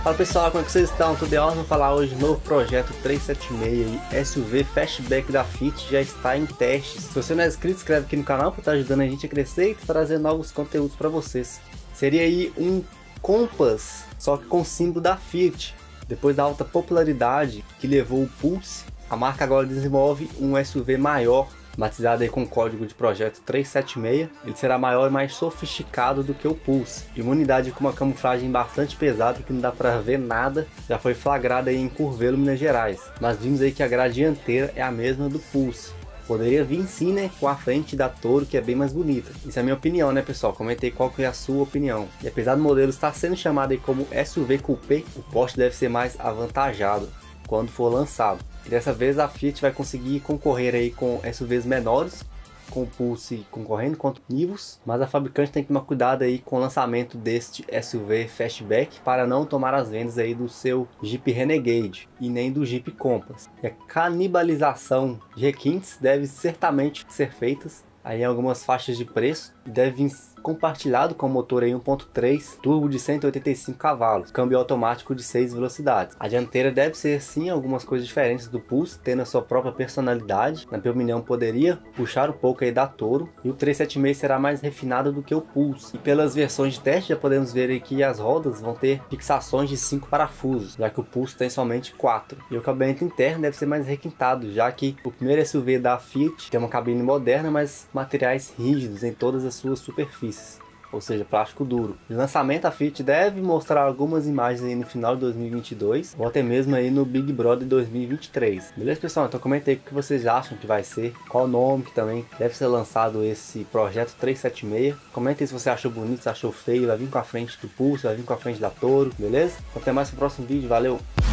Fala pessoal, como é que vocês estão? Tudo bem? Vamos falar hoje do novo projeto 376 e SUV Fastback da Fiat já está em testes. Se você não é inscrito, inscreve aqui no canal para estar ajudando a gente a crescer e trazer novos conteúdos para vocês. Seria aí um Compass, só que com símbolo da Fiat. Depois da alta popularidade que levou o Pulse, a marca agora desenvolve um SUV maior, batizado aí com o código de projeto 376, ele será maior e mais sofisticado do que o Pulse. E uma unidade com uma camuflagem bastante pesada que não dá para ver nada, já foi flagrada aí em Curvelo, Minas Gerais. Mas vimos aí que a grade dianteira é a mesma do Pulse. Poderia vir sim, né, com a frente da Toro, que é bem mais bonita. Isso é a minha opinião, né, pessoal? Comentei qual que é a sua opinião. E apesar do modelo estar sendo chamado aí como SUV Coupé, o Porsche deve ser mais avantajado quando for lançado. E dessa vez a Fiat vai conseguir concorrer aí com SUVs menores, com o Pulse concorrendo contra o Nivus, mas a fabricante tem que tomar cuidado aí com o lançamento deste SUV Fastback para não tomar as vendas aí do seu Jeep Renegade e nem do Jeep Compass. E a canibalização de requintes deve certamente ser feitas aí em algumas faixas de preço, deve vir compartilhado com o motor aí 1.3 turbo de 185 cavalos, câmbio automático de 6 velocidades. A dianteira deve ser sim algumas coisas diferentes do Pulse, tendo a sua própria personalidade. Na minha opinião, poderia puxar um pouco aí da Toro, e o 376 será mais refinado do que o Pulse. E pelas versões de teste já podemos ver aí que as rodas vão ter fixações de 5 parafusos, já que o Pulse tem somente 4. E o cabeamento interno deve ser mais requintado, já que o primeiro SUV da Fiat tem uma cabine moderna, mas materiais rígidos em todas as suas superfícies, ou seja, plástico duro. De lançamento, a Fiat deve mostrar algumas imagens aí no final de 2022 ou até mesmo aí no Big Brother 2023. Beleza, pessoal? Então comenta aí o que vocês acham que vai ser, qual o nome que também deve ser lançado esse projeto 376. Comenta aí se você achou bonito, se achou feio, vai vir com a frente do Pulse, vai vir com a frente da Toro, beleza? Então até mais no próximo vídeo, valeu!